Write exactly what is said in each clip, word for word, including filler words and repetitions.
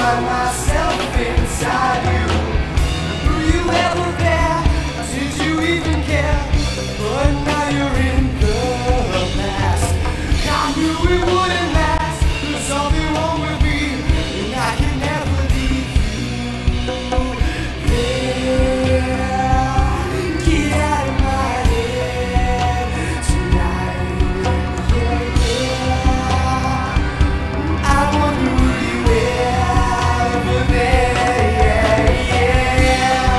find myself inside you. Were you ever there? Did you even care? But now you're in the past. I knew it wouldn't last. There's something wrong with me, and I can never leave you there. Get out of my head tonight. Yeah, yeah. I wonder were you ever there? Yeah, yeah.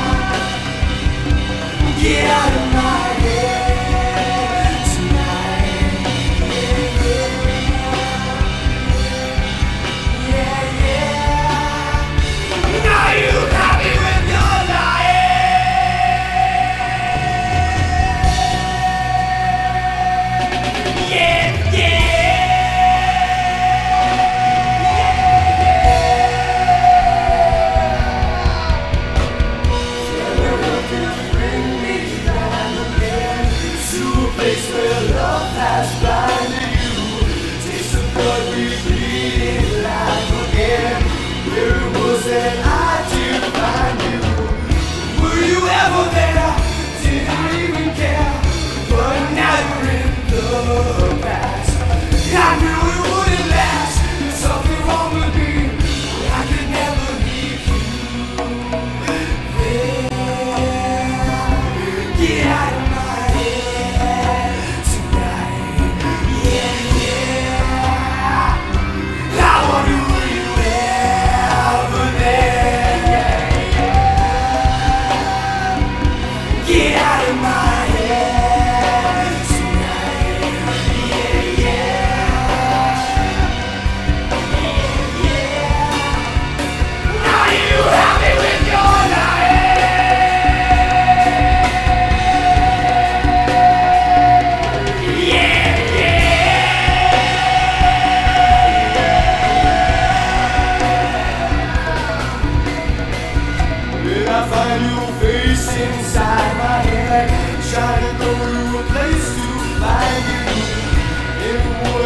Get out of my head tonight. Yeah, yeah. Yeah, yeah. Are you happy with your life? Yeah, yeah. Bring me back again to a place where love has blinded you. Taste of blood we bleeding life again. Where it was that I did find you. Were you ever there? Didn't even care. But now you're in the past. I knew it wouldn't last. There's something wrong with me. I could never leave you there. Get out of my head tonight. Yeah, yeah. I wonder were you ever there? Yeah, yeah. Get out of my head tonight. Yeah, yeah. Yeah. Are you happy with your life? Yeah, yeah. When I find your face inside my head, trying to go to a place to find you. It